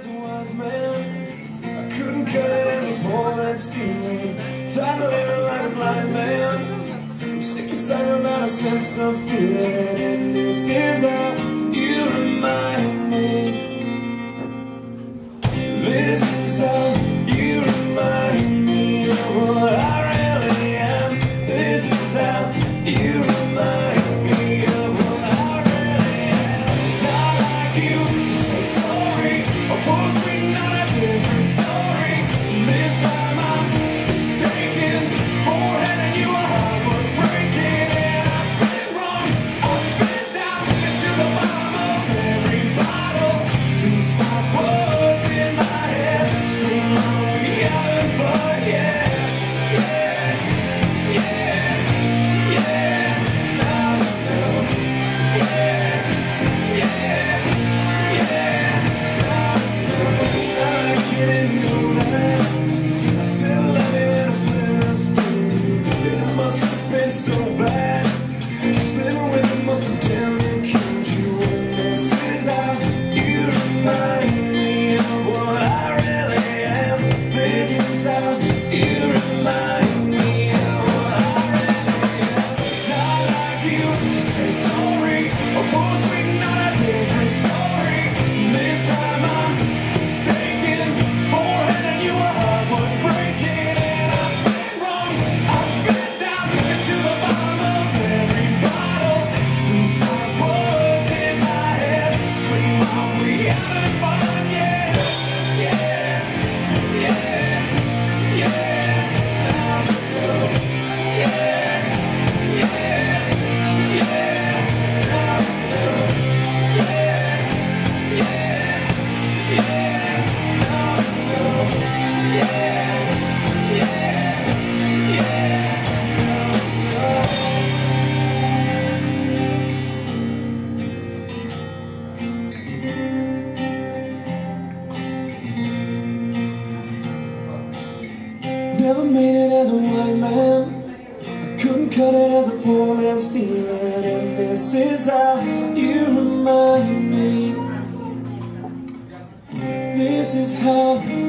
a wise man. I couldn't cut it as a poor man stealing. Tired of living like a blind man. I'm sick aside without a sense of feeling. And this is how you remind me. This is how you remind me of what I really am. This is how you remind me of what I really am. It's not like you to say sorry or post waiting on a different story. This time I'm mistaken for handing you a heart was breaking. And I've been wrong, I've been down into the bottom of every bottle. These five words in my head scream all we haven't fun yet. Yeah, yeah, yeah. No, no. Yeah, yeah, yeah. No, no. It's not like you didn't know that. I still love you and I swear I still do. And it must have been so bad. Sleeping with it must have damn near killed you. And this is how you remind me of what I really am. This is how you remind me of what I really am. It's not like you to say sorry or post waiting on a different story. This time I'm mistaken for handing you a heart was breaking. And I've been wrong, I've been down into the bottom of every bottle. These hot words in my head scream out we having fun, yeah. Yeah, yeah, yeah. Now, no. Yeah, yeah, yeah. Now, no. Yeah, yeah, yeah. Now, no. Yeah, yeah, yeah. Now, no. Never made it as a wise man. I couldn't cut it as a poor man stealing. And this is how you remind me. This is how